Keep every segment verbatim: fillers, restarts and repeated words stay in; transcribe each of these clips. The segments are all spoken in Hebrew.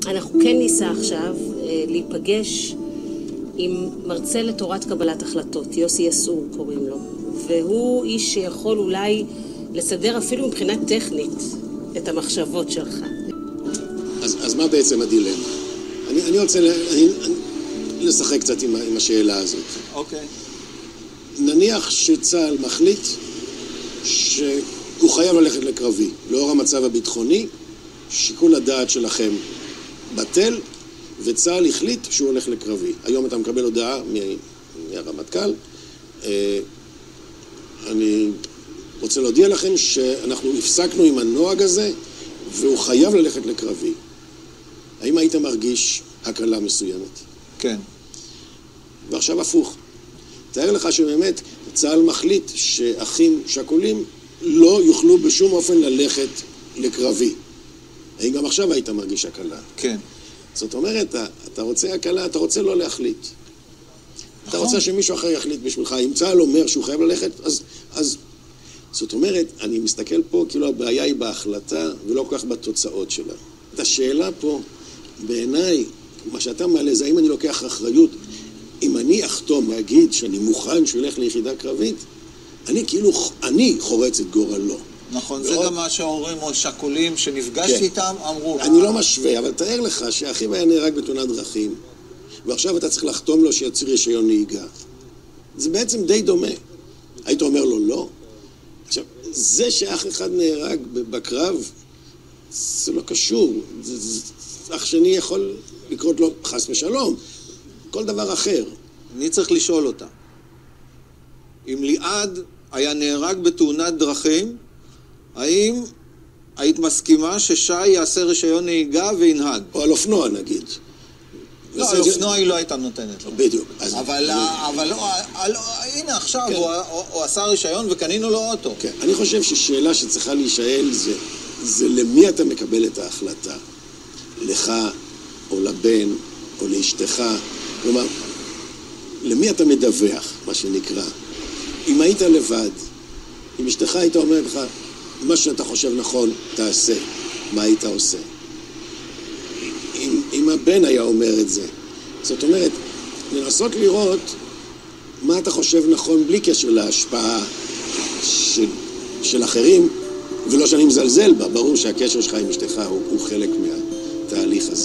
אנחנו כן ניסה עכשיו להיפגש עם מרצה לתורת קבלת החלטות, יוסי יסעור קוראים לו, והוא איש שיכול אולי לסדר אפילו מבחינה טכנית את המחשבות שלך. אז, אז מה בעצם הדילמה? אני, אני רוצה ל, אני, אני, לשחק קצת עם, עם השאלה הזאת. אוקיי. נניח שצה"ל מחליט שהוא חייב ללכת לקרבי, לאור המצב הביטחוני, שיקול הדעת שלכם בטל, וצה"ל החליט שהוא הולך לקרבי. היום אתה מקבל הודעה מהרמטכ"ל. אני רוצה להודיע לכם שאנחנו הפסקנו עם הנוהג הזה, והוא חייב ללכת לקרבי. האם היית מרגיש הקלה מסוימת? כן. ועכשיו הפוך. תאר לך שבאמת צה"ל מחליט שאחים שכולים לא יוכלו בשום אופן ללכת לקרבי. האם גם עכשיו היית מרגיש הקלה? כן. זאת אומרת, אתה רוצה הקלה, אתה רוצה לא להחליט. נכון. אתה רוצה שמישהו אחר יחליט בשבילך. אם צה"ל אומר שהוא חייב ללכת, אז, אז... זאת אומרת, אני מסתכל פה כאילו הבעיה היא בהחלטה ולא כל כך בתוצאות שלה. את השאלה פה, בעיניי, מה שאתה מעלה זה האם אני לוקח אחריות. אם אני אחתום להגיד שאני מוכן שהוא ילך ליחידה קרבית, אני כאילו, אני חורץ את גורלו. נכון, זה גם מה שההורים או שכולים שנפגשתי איתם אמרו. אני לא משווה, אבל תאר לך שאחיו היה נהרג בתאונת דרכים, ועכשיו אתה צריך לחתום לו שיציר רישיון נהיגה. זה בעצם די דומה. היית אומר לו לא? עכשיו, זה שאח אחד נהרג בקרב, זה לא קשור. זה, זה, אח שני יכול לקרות לו חס ושלום. כל דבר אחר. אני צריך לשאול אותה. אם ליעד היה נהרג בתאונת דרכים, האם היית מסכימה ששי יעשה רישיון נהיגה וינהג? או על אופנוע נגיד. לא, על אופנוע היא לא הייתה נותנת לו. בדיוק. אבל הנה עכשיו הוא עשה רישיון וקנינו לו אוטו. כן, אני חושב ששאלה שצריכה להישאל זה למי אתה מקבל את ההחלטה. לך או לבן או לאשתך. כלומר, למי אתה מדווח, מה שנקרא. אם היית לבד, אם אשתך היית אומרת לך, מה שאתה חושב נכון, תעשה. מה היית עושה? אם, אם הבן היה אומר את זה. זאת אומרת, לנסות לראות מה אתה חושב נכון בלי קשר להשפעה של, של אחרים, ולא שאני מזלזל בה. ברור שהקשר שלך עם אשתך הוא, הוא חלק מהתהליך הזה.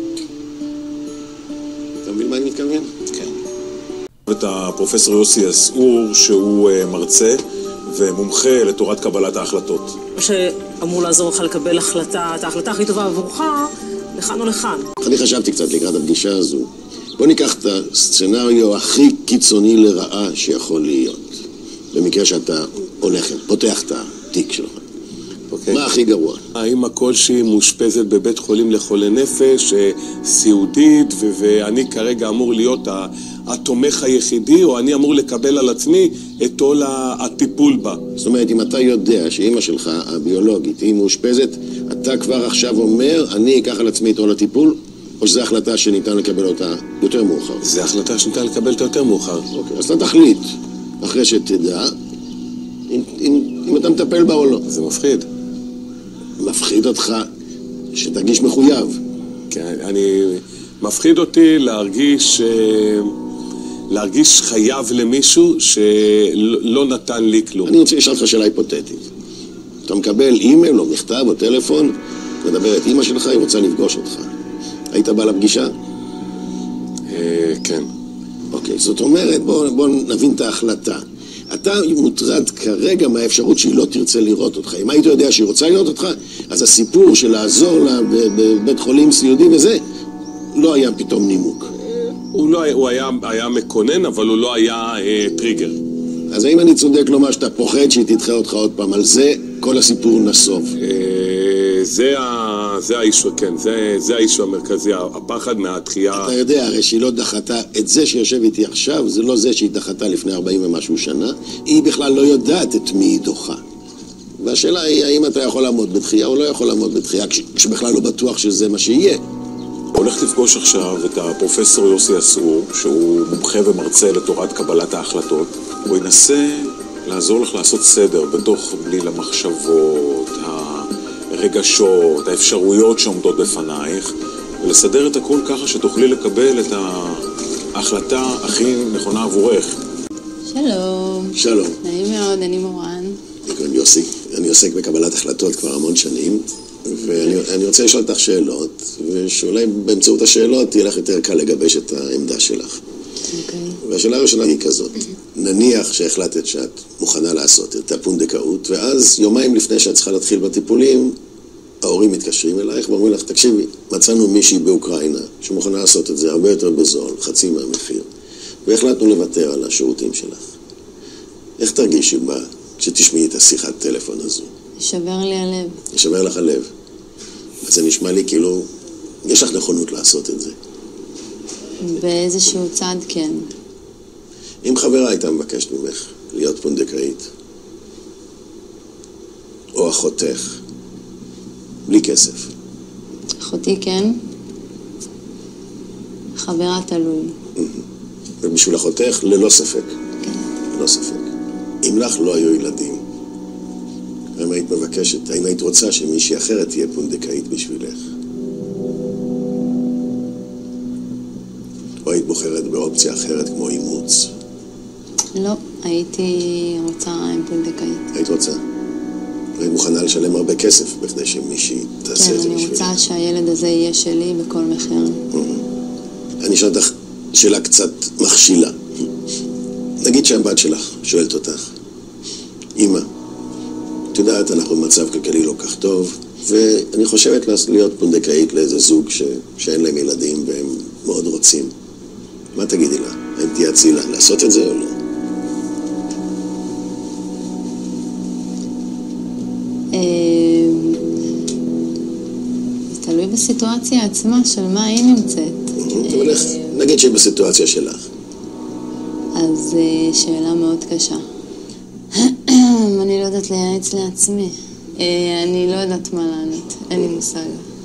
אתה מבין מה אני מתכוון? כן. את הפרופסור יוסי יסעור, שהוא מרצה ומומחה לתורת קבלת ההחלטות. מה שאמור לעזור לך לקבל החלטה, את ההחלטה הכי טובה עבורך, לכאן או לכאן. אני חשבתי קצת לקראת הפגישה הזו. בוא ניקח את הסצנריו הכי קיצוני לרעה שיכול להיות. במקרה שאתה הולך, פותח את התיק שלך. Okay. מה הכי גרוע? האמא כלשהי מאושפזת בבית חולים לחולי נפש, סיעודית, ו- ואני כרגע אמור להיות התומך היחידי, או אני אמור לקבל על עצמי את עול הטיפול בה. זאת אומרת, אם אתה יודע שאמא שלך, הביולוגית, היא מאושפזת, אתה כבר עכשיו אומר, אני אקח על עצמי את עול הטיפול, או שזו החלטה שניתן לקבל אותה יותר מאוחר? זו החלטה שניתן לקבל אותה יותר מאוחר. אוקיי, אז אתה תחליט, אחרי שתדע, אם, אם, אם אתה מטפל בה או לא. זה מפחיד. מפחיד אותך שתרגיש מחויב. כן, אני... מפחיד אותי להרגיש... להרגיש חייב למישהו שלא נתן לי כלום. אני רוצה לשאול אותך שאלה היפותטית. אתה מקבל אימייל או מכתב או טלפון, מדבר את אמא שלך, היא רוצה לפגוש אותך. היית בא לפגישה? כן. אוקיי, זאת אומרת, בוא, בוא נבין את ההחלטה. אתה מוטרד כרגע מהאפשרות שהיא לא תרצה לראות אותך. אם היית יודע שהיא רוצה לראות אותך, אז הסיפור של לעזור לה בבית חולים סיעודי וזה, לא היה פתאום נימוק. הוא, לא, הוא היה, היה מקונן, אבל הוא לא היה אה, טריגר. אז האם אני צודק לומר שאתה פוחד שהיא תדחה אותך עוד פעם? על זה כל הסיפור נסוף. אה, זה, ה, זה האיש, כן, זה, זה האיש המרכזי, הפחד מהתחייה. אתה יודע, הרי שהיא לא דחתה את זה שיושב איתי עכשיו, זה לא זה שהיא דחתה לפני ארבעים ומשהו שנה, היא בכלל לא יודעת את מי היא דוחה. והשאלה היא, האם אתה יכול לעמוד בתחייה או לא יכול לעמוד בתחייה, כשבכלל לא בטוח שזה מה שיהיה. הולך לפגוש עכשיו את הפרופסור יוסי יסעור, שהוא מומחה ומרצה לתורת קבלת ההחלטות. הוא ינסה לעזור לך לעשות סדר בתוך בליל המחשבות, הרגשות, האפשרויות שעומדות בפנייך, ולסדר את הכל ככה שתוכלי לקבל את ההחלטה הכי נכונה עבורך. שלום. שלום. נעים מאוד, אני מורן. אני קוראים יוסי, אני עוסק בקבלת החלטות כבר המון שנים, ואני רוצה לשאול אותך שאלות, ושאולי באמצעות השאלות תהיה לך יותר קל לגבש את העמדה שלך. אוקיי. והשאלה הראשונה היא כזאת, נניח שהחלטת שאת מוכנה לעשות את הפונדקאות, ואז יומיים לפני שאת צריכה להתחיל בטיפולים, ההורים מתקשרים אלייך ואומרים לך, תקשיבי, מצאנו מישהי באוקראינה שמוכנה לעשות את זה הרבה יותר בזול, חצי מהמחיר, והחלטנו לוותר על השירותים שלך. איך תרגישי בה כשתשמעי את השיחת טלפון הזו? ישבר לי הלב. ישבר לך הלב. אז זה נשמע לי כאילו, יש לך נכונות לעשות את זה. באיזשהו צד כן. אם חברה הייתה מבקשת ממך להיות פונדקאית, או אחותך, בלי כסף. אחותי כן. חברה תלוי. ובשביל אחותך, ללא ספק. כן. ללא ספק. אם לך לא היו ילדים, האם היית מבקשת, האם היית רוצה שמישהי אחרת תהיה פונדקאית בשבילך? או היית בוחרת באופציה אחרת כמו אימוץ? לא, הייתי רוצה עם פונדקאית. היית רוצה? היית מוכנה לשלם הרבה כסף בכדי שמישהי תעשה כן, את זה בשבילך? אני רוצה שהילד הזה יהיה שלי בכל מחיר. אני אשאל אותך שאלה קצת מכשילה. נגיד שהבת שלך שואלת אותך, אמא, את יודעת, אנחנו במצב כלכלי לא כך טוב, ואני חושבת להיות פונדקאית לאיזה זוג ש... שאין להם ילדים והם מאוד רוצים. מה תגידי לה? האם תייעצי לה לעשות את זה או לא? זה תלוי בסיטואציה עצמה של מה היא נמצאת. אבל איך, נגיד שהיא בסיטואציה שלך. אז שאלה מאוד קשה. אני לא יודעת לייעץ לעצמי. אני לא יודעת מה לענות. אין לי מושג.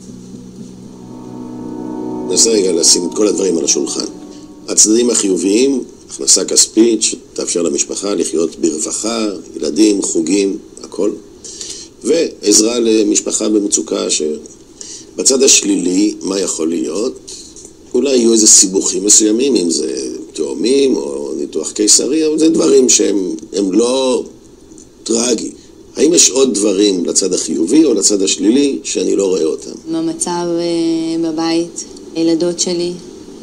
ננסה רגע לשים את כל הדברים על השולחן. הצדדים החיוביים, הכנסה כספית שתאפשר למשפחה לחיות ברווחה, ילדים, חוגים, הכל. ועזרה למשפחה במצוקה שבצד השלילי, מה יכול להיות? אולי יהיו איזה סיבוכים מסוימים, אם זה תאומים או ניתוח קיסרי, אבל זה דברים שהם הם לא טרגי. האם יש עוד דברים לצד החיובי או לצד השלילי שאני לא רואה אותם? במצב בבית, הילדות שלי,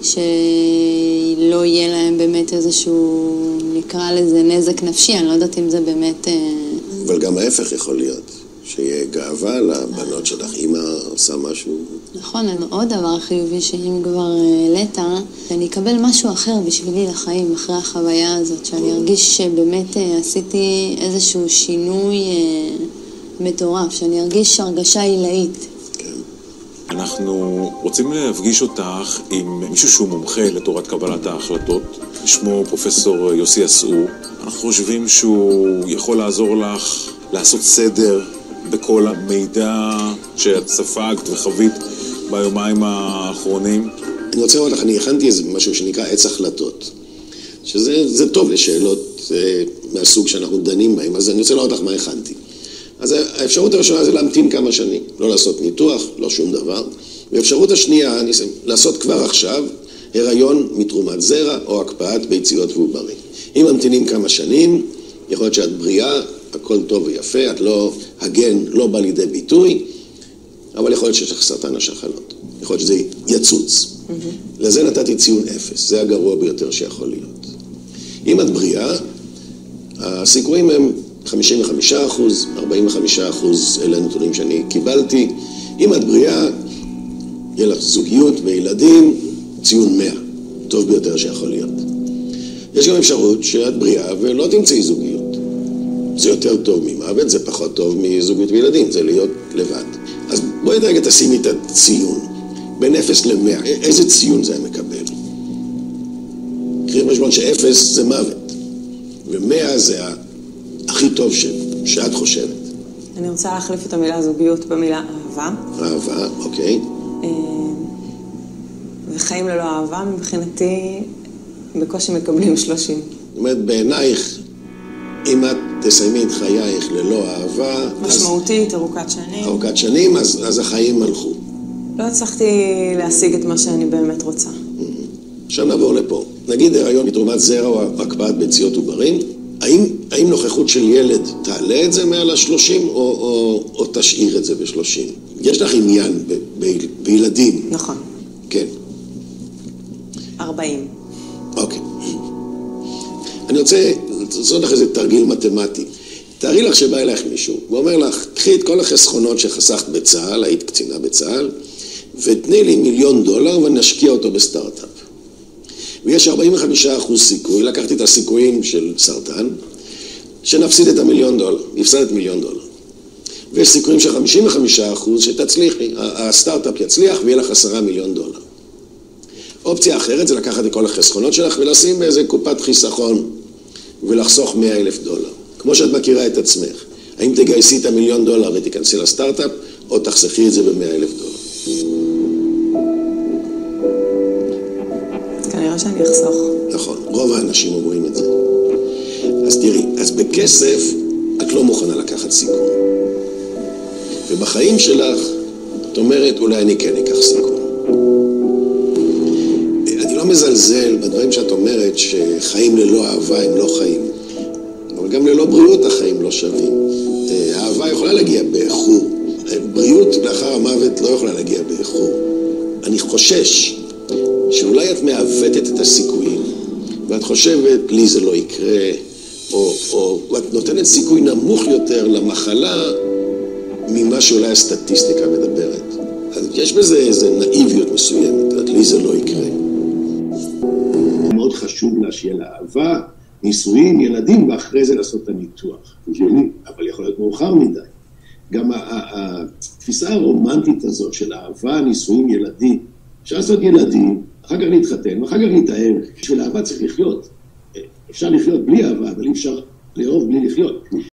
שלא יהיה להם באמת איזשהו, נקרא לזה נזק נפשי, אני לא יודעת אם זה באמת... אבל גם ההפך יכול להיות, שיהיה גאווה לבנות שלך, אמא עושה משהו. נכון, עוד דבר חיובי שאם כבר העלית, שאני אקבל משהו אחר בשבילי לחיים, אחרי החוויה הזאת, שאני ארגיש שבאמת עשיתי איזשהו שינוי מטורף, שאני ארגיש הרגשה עילאית. אנחנו רוצים להפגיש אותך עם מישהו שהוא מומחה לתורת קבלת ההחלטות, שמו פרופסור יוסי יסעור. אנחנו חושבים שהוא יכול לעזור לך לעשות סדר בכל המידע שאת ספגת וחווית ביומיים האחרונים. אני רוצה לומר לך, אני הכנתי איזה משהו שנקרא עץ החלטות, שזה זה טוב לשאלות זה, מהסוג שאנחנו דנים בהם, אז אני רוצה לומר לך מה הכנתי. אז האפשרות הראשונה זה להמתין כמה שנים, לא לעשות ניתוח, לא שום דבר. והאפשרות השנייה, אני אסיים, לעשות כבר עכשיו הריון מתרומת זרע או הקפאת ביציות ועוברים. אם ממתינים כמה שנים, יכול להיות שאת בריאה, הכל טוב ויפה, את לא, הגן לא בא לידי ביטוי, אבל יכול להיות שיש לך סרטן השחלות. יכול להיות שזה יצוץ. Mm-hmm. לזה נתתי ציון אפס, זה הגרוע ביותר שיכול להיות. אם את בריאה, הסיכויים הם חמישים וחמישה אחוז, ארבעים וחמישה אחוז, אלה הנתונים שאני קיבלתי. אם את בריאה, יהיה לך זוגיות וילדים, ציון מאה, טוב ביותר שיכול להיות. יש גם אפשרות שאת בריאה ולא תמצאי זוגיות. זה יותר טוב ממוות, זה פחות טוב מזוגיות וילדים, זה להיות לבד. אז בואי רגע תשימי את הציון, בין אפס למאה, איזה ציון זה מקבל? קחי בחשבון שאפס זה מוות, ומאה זה הכי טוב ש... שאת חושבת. אני רוצה להחליף את המילה זוגיות במילה אהבה. אהבה, אוקיי. וחיים ללא אהבה, מבחינתי, בקושי מקבלים שלושים. זאת אומרת, בעינייך, אם את תסיימי את חייך ללא אהבה... משמעותית, אז... ארוכת שנים. ארוכת שנים, אז, אז החיים הלכו. לא הצלחתי להשיג את מה שאני באמת רוצה. עכשיו נעבור לפה. נגיד הריון מתרומת זרע או הקפאת ביציות עוברים, האם, האם נוכחות של ילד תעלה את זה מעל ה-שלושים או, או, או תשאיר את זה ב-שלושים? יש לך עניין ב, ב, בילדים. נכון. כן. ארבעים. אוקיי. אני רוצה לעשות לך איזה תרגיל מתמטי. תארי לך שבא אליך מישהו, הוא אומר לך, קחי את כל החסכונות שחסכת בצה"ל, היית קצינה בצה"ל, ותני לי מיליון דולר ונשקיע אותו בסטארט-אפ. ויש ארבעים וחמישה אחוז סיכוי, לקחתי את הסיכויים של סרטן, שנפסיד את המיליון דולר, נפסד את מיליון דולר. ויש סיכויים של חמישים וחמישה אחוז שתצליחי, הסטארט-אפ יצליח ויהיה לך עשרה מיליון דולר. אופציה אחרת זה לקחת את כל החסכונות שלך ולשים באיזה קופת חיסכון ולחסוך מאה אלף דולר. כמו שאת מכירה את עצמך. האם תגייסי את המיליון דולר ותיכנסי לסטארט-אפ, או תחסכי את זה ב-מאה אלף דולר? כנראה שאני אחסוך. נכון, רוב האנשים אומרים את זה. אז תראי, אז בכסף את לא מוכנה לקחת סיכון. ובחיים שלך, את אומרת, אולי אני כן אקח סיכון. אני לא מזלזל בדברים שאת אומרת שחיים ללא אהבה הם לא חיים. אבל גם ללא בריאות החיים לא שווים. האהבה יכולה להגיע באיחור. בריאות לאחר המוות לא יכולה להגיע באיחור. אני חושש שאולי את מעוותת את הסיכויים, ואת חושבת, לי זה לא יקרה, או, או את נותנת סיכוי נמוך יותר למחלה ממה שאולי הסטטיסטיקה מדברת. אז יש בזה איזו נאיביות מסוימת, לי זה לא יקרה. מאוד חשוב לה שיהיה לה אהבה, נישואים, ילדים, ואחרי זה לעשות את הניתוח. הגיוני, אבל יכול להיות מאוחר מדי. גם התפיסה הרומנטית הזאת של אהבה, נישואים, ילדים, אפשר לעשות ילדים, אחר כך להתחתן, ואחר כך להתאהב. בשביל אהבה צריך לחיות. אפשר לחיות בלי אהבה, אבל אי אפשר לאהוב בלי לחיות.